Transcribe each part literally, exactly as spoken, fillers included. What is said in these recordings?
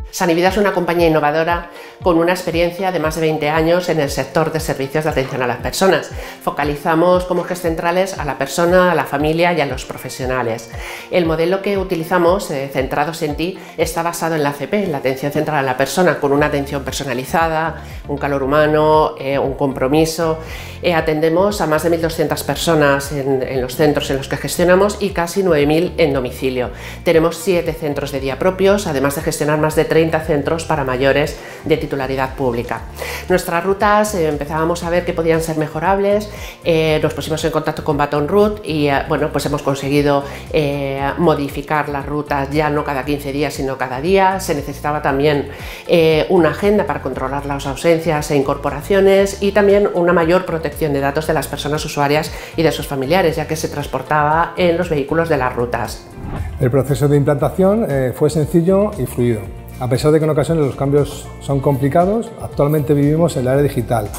Sanivida es una compañía innovadora con una experiencia de más de veinte años en el sector de servicios de atención a las personas. Focalizamos como ejes centrales a la persona, a la familia y a los profesionales. El modelo que utilizamos, eh, Centrados en Ti, está basado en la A C P, en la atención central a la persona, con una atención personalizada, un calor humano, eh, un compromiso. Eh, atendemos a más de mil doscientas personas en, en los centros en los que gestionamos y casi nueve mil en domicilio. Tenemos siete centros de día propios, además de gestionar más de treinta centros para mayores de titularidad pública. Nuestras rutas eh, empezábamos a ver que podían ser mejorables, eh, nos pusimos en contacto con Baton Route y eh, bueno, pues hemos conseguido eh, modificar las rutas ya no cada quince días sino cada día. Se necesitaba también eh, una agenda para controlar las ausencias e incorporaciones y también una mayor protección de datos de las personas usuarias y de sus familiares, ya que se transportaba en los vehículos de las rutas. El proceso de implantación eh, fue sencillo y fluido. A pesar de que en ocasiones los cambios son complicados, actualmente vivimos en la era digital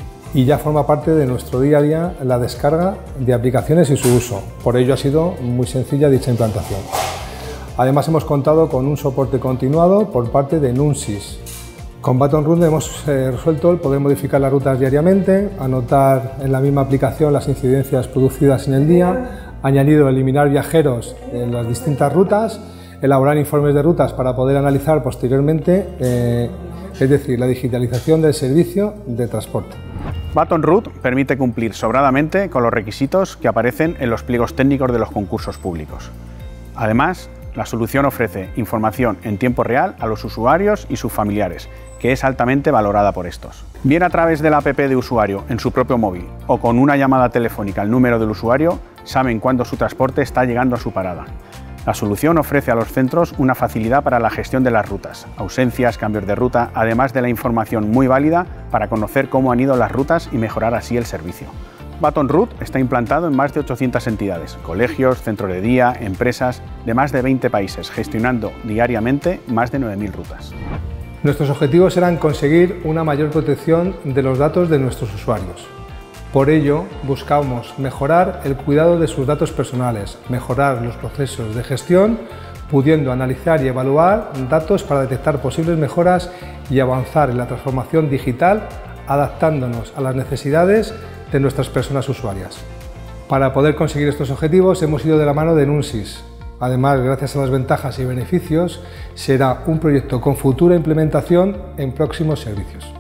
y ya forma parte de nuestro día a día la descarga de aplicaciones y su uso. Por ello ha sido muy sencilla dicha implantación. Además hemos contado con un soporte continuado por parte de Nunsis. Con Baton Route hemos eh, resuelto el poder modificar las rutas diariamente, anotar en la misma aplicación las incidencias producidas en el día, añadido eliminar viajeros en las distintas rutas, elaborar informes de rutas para poder analizar posteriormente, eh, es decir, la digitalización del servicio de transporte. Baton Route permite cumplir sobradamente con los requisitos que aparecen en los pliegos técnicos de los concursos públicos. Además, la solución ofrece información en tiempo real a los usuarios y sus familiares, que es altamente valorada por estos. Bien a través de la app de usuario en su propio móvil o con una llamada telefónica al número del usuario, saben cuándo su transporte está llegando a su parada. La solución ofrece a los centros una facilidad para la gestión de las rutas, ausencias, cambios de ruta, además de la información muy válida para conocer cómo han ido las rutas y mejorar así el servicio. Baton Route está implantado en más de ochocientas entidades, colegios, centros de día, empresas de más de veinte países, gestionando diariamente más de nueve mil rutas. Nuestros objetivos eran conseguir una mayor protección de los datos de nuestros usuarios. Por ello, buscamos mejorar el cuidado de sus datos personales, mejorar los procesos de gestión, pudiendo analizar y evaluar datos para detectar posibles mejoras y avanzar en la transformación digital, adaptándonos a las necesidades de nuestras personas usuarias. Para poder conseguir estos objetivos hemos ido de la mano de Nunsis. Además, gracias a las ventajas y beneficios, será un proyecto con futura implementación en próximos servicios.